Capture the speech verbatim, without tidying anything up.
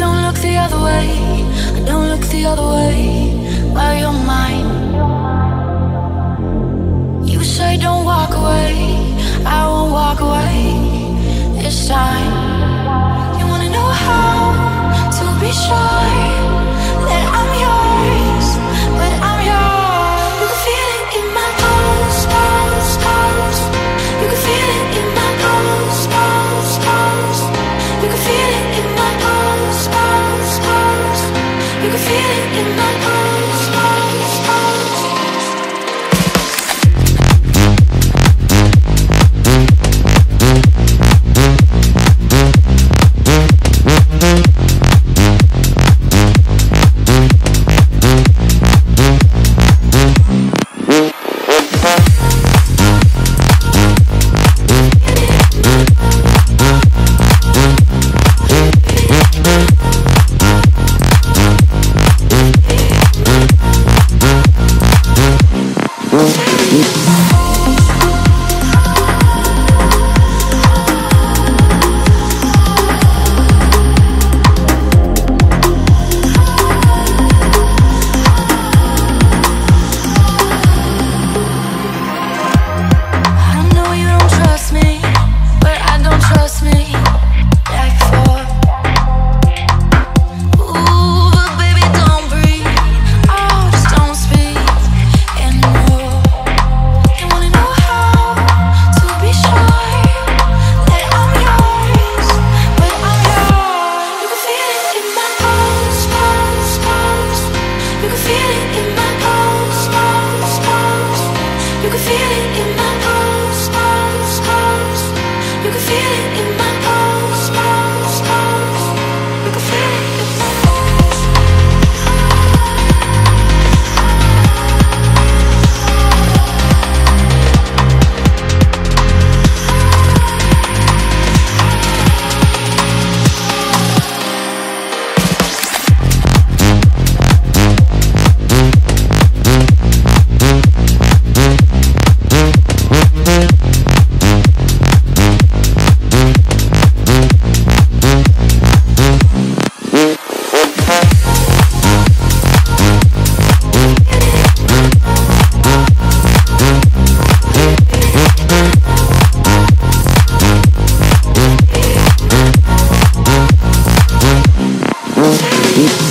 don't look the other way, I don't look the other way, while you're mine. You say don't walk away, I won't walk away this time. You wanna know how to be sure that I'm yours, but I'm yours. You can feel it in my bones, bones, bones. You can feel it in my bones, bones, bones. You can feel it in my bones, bones, bones. You can feel it in my bones, bones, bones. Beat.